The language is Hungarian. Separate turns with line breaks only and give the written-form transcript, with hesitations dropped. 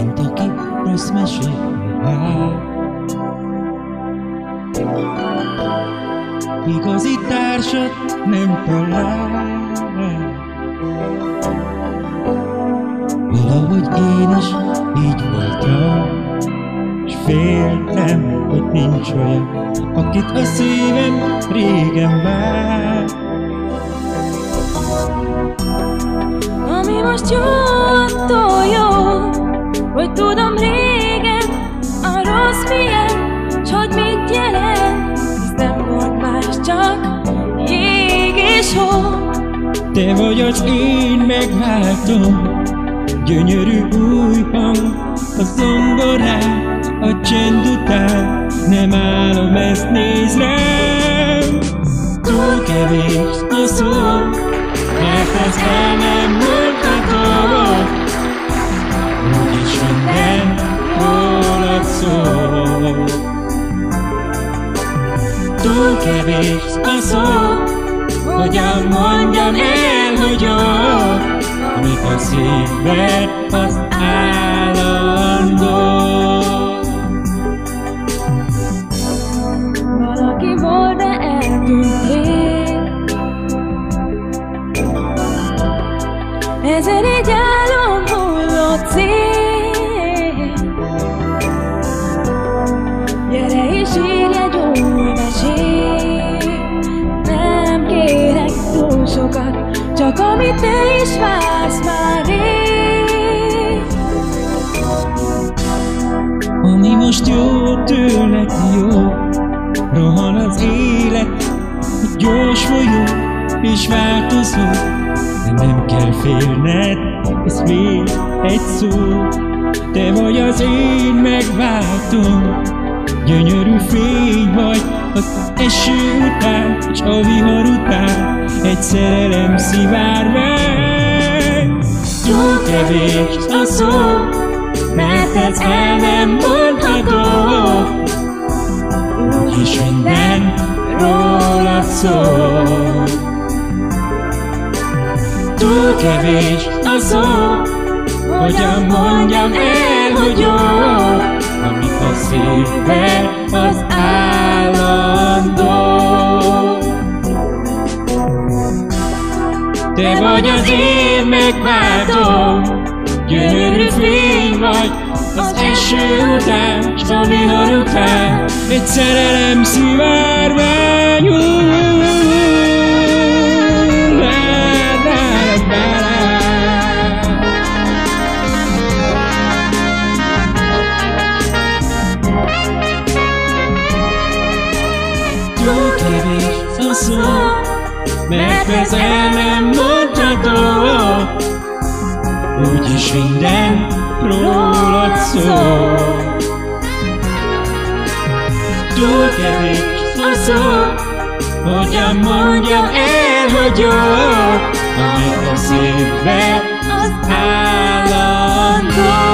mint aki rossz mesélni vár. Igazi társat nem talál. Valahogy én is így voltam, s féltem, hogy nincs olyan, akit a szívem régen vár.
Ami most jó, attól jó, hogy tudom régen a rossz milyen, s hogy mit jelent, hisz nem volt más, csak jég és hó.
Te vagy az én megváltom, gyönyörű új hang a zongorán, a csend után. Nem állom, ezt nézd rám. Túl kevés a szó, mert ez el nem mondható. Úgyis minden rólad szól. Túl kevés a szó, hogyan mondjam el, hogy jó, amik a szíved az állandó.
Valaki volt, de eltűntél. Ezen egy álom hullott szél. Gyere és írj egy új mesét. Nem kérek túl sokat, csak amit te is vársz már rég.
Ami most jó tőled jó, rohan az élet, gyors folyó és változó. De nem kell félned, ez még egy szó. Te vagy az én megváltom, gyönyörű fény vagy az eső után, s a vihar után egy szerelem szivár meg. Túl kevés a szó, mert ez el nem mondható. Úgyis minden rólad szól. Túl kevés a szó, hogyan mondjam el, hogy jó, amik a szíved az állandó. Te vagy az én megváltom, gyönyörű fény vagy az eső után, s a vihar után egy szerelem szivárvány. Túl kevés a szó, mert ez el nem mondható. Úgyis minden rólad szól. Túl kevés a szó, hogyan mondjam el, hogy jó, amik a szíved az állandó.